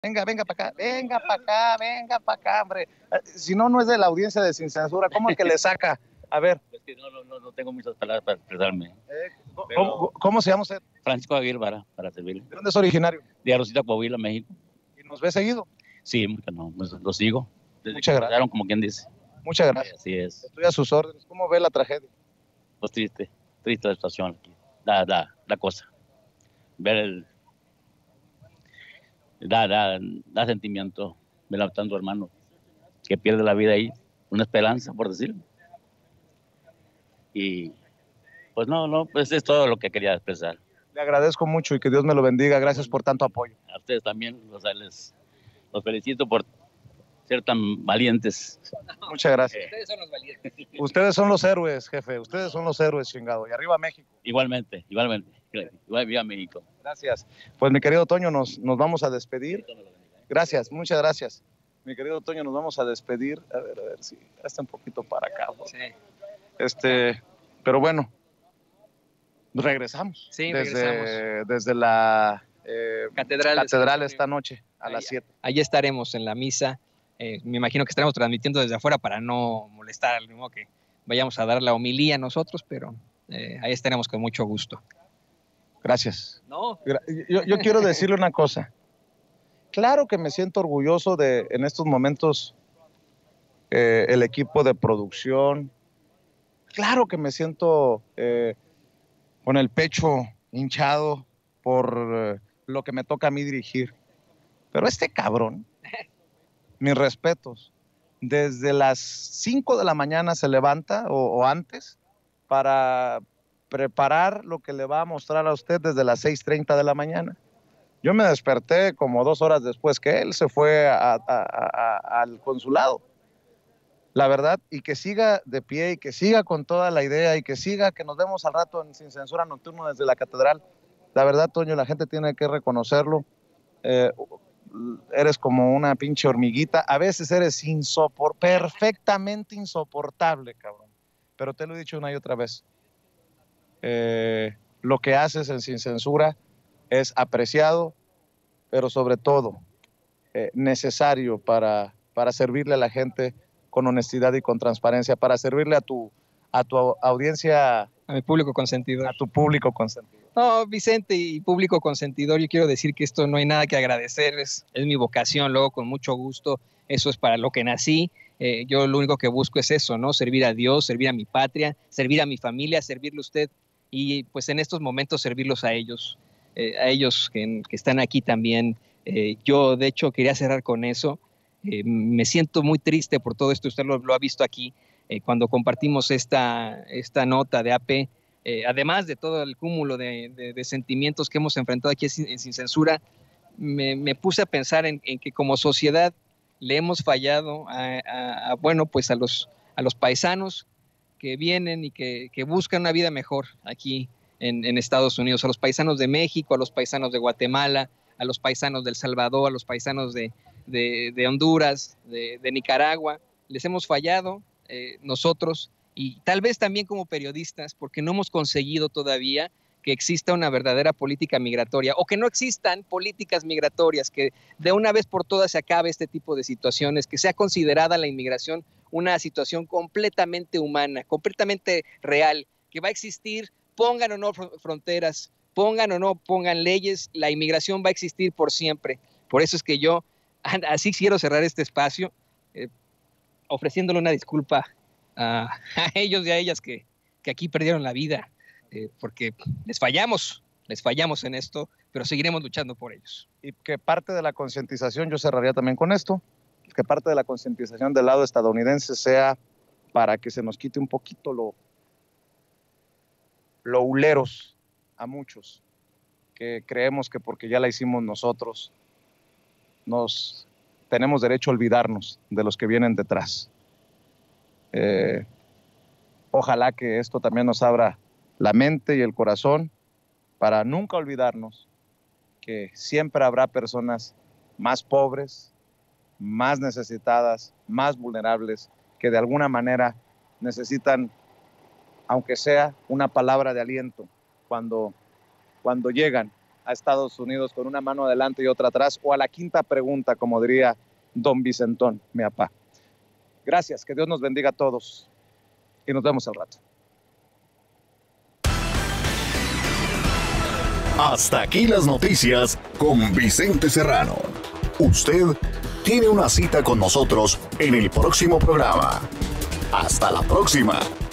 Venga, venga para acá, venga para acá, venga para acá, hombre. Si no, no es de la audiencia de Sin Censura. ¿Cómo el que le saca? A ver. Es que no tengo muchas palabras para expresarme. ¿Cómo se llama usted? Francisco Aguirre para servirle. ¿De dónde es originario? De Rosita, Coahuila, México. ¿Y nos ve seguido? Sí, no, pues lo sigo. Muchas gracias. Como quien dice. Muchas gracias. Así es. Estoy a sus órdenes. ¿Cómo ve la tragedia? Pues triste la situación aquí. La cosa. Ver da sentimiento ver a tanto hermano que pierde la vida ahí, una esperanza, por decirlo. Y pues pues es todo lo que quería expresar. Le agradezco mucho y que Dios me lo bendiga. Gracias por tanto apoyo. A ustedes también, los felicito por ser tan valientes. Muchas gracias. Ustedes son los valientes. Ustedes son los héroes, jefe. Ustedes son los héroes, chingado. Y arriba México. Igualmente. Igual viva México. Gracias. Pues mi querido Toño, nos vamos a despedir. Gracias, muchas gracias. Mi querido Toño, nos vamos a despedir. A ver si está un poquito para acá. Sí. Pero bueno, regresamos. Sí, regresamos. Desde la catedral esta noche a las 7. Allí estaremos en la misa. Me imagino que estaremos transmitiendo desde afuera para no molestar, al mismo que vayamos a dar la homilía nosotros, pero ahí estaremos con mucho gusto. Gracias. No. Yo quiero decirle una cosa. Claro que me siento orgulloso de, en estos momentos, el equipo de producción. Claro que me siento con el pecho hinchado por lo que me toca a mí dirigir. Pero este cabrón, mis respetos, desde las 5 de la mañana se levanta o antes para preparar lo que le va a mostrar a usted desde las 6:30 de la mañana. Yo me desperté como 2 horas después que él se fue al consulado. La verdad, y que siga de pie y que siga con toda la idea y que siga, que nos vemos al rato en Sin Censura Nocturno desde la catedral. La verdad, Toño, la gente tiene que reconocerlo. Eres como una pinche hormiguita. A veces eres perfectamente insoportable, cabrón. Pero te lo he dicho una y otra vez. Lo que haces en Sin Censura es apreciado, pero sobre todo necesario para servirle a la gente con honestidad y con transparencia, para servirle a tu audiencia, a mi público consentidor. A tu público consentidor. No, Vicente y público consentidor, yo quiero decir que esto no hay nada que agradecer, es mi vocación, luego con mucho gusto, eso es para lo que nací. Yo lo único que busco es eso, ¿no? Servir a Dios, servir a mi patria, servir a mi familia, servirle a usted y pues en estos momentos servirlos a ellos que están aquí también. Yo de hecho quería cerrar con eso. Me siento muy triste por todo esto, usted lo ha visto aquí, cuando compartimos esta nota de AP, además de todo el cúmulo de sentimientos que hemos enfrentado aquí en Sin Censura, me puse a pensar en que como sociedad le hemos fallado bueno, pues a los paisanos que vienen y que buscan una vida mejor aquí en Estados Unidos, a los paisanos de México, a los paisanos de Guatemala, a los paisanos de El Salvador, a los paisanos de Honduras, de Nicaragua. Les hemos fallado nosotros y tal vez también como periodistas porque no hemos conseguido todavía que exista una verdadera política migratoria o que no existan políticas migratorias, que de una vez por todas se acabe este tipo de situaciones, que sea considerada la inmigración una situación completamente humana, completamente real, que va a existir, pongan o no fronteras, pongan o no pongan leyes, la inmigración va a existir por siempre. Por eso es que yo así quiero cerrar este espacio, ofreciéndole una disculpa a ellos y a ellas que aquí perdieron la vida, porque les fallamos en esto, pero seguiremos luchando por ellos. Y que parte de la concientización, yo cerraría también con esto, que parte de la concientización del lado estadounidense sea para que se nos quite un poquito lo huleros a muchos, que creemos que porque ya la hicimos nosotros, tenemos derecho a olvidarnos de los que vienen detrás. Ojalá que esto también nos abra la mente y el corazón para nunca olvidarnos que siempre habrá personas más pobres, más necesitadas, más vulnerables, que de alguna manera necesitan, aunque sea una palabra de aliento, cuando llegan a Estados Unidos con una mano adelante y otra atrás, o a la quinta pregunta, como diría don Vicentón, mi papá. Gracias, que Dios nos bendiga a todos y nos vemos al rato. Hasta aquí las noticias con Vicente Serrano. Usted tiene una cita con nosotros en el próximo programa. Hasta la próxima.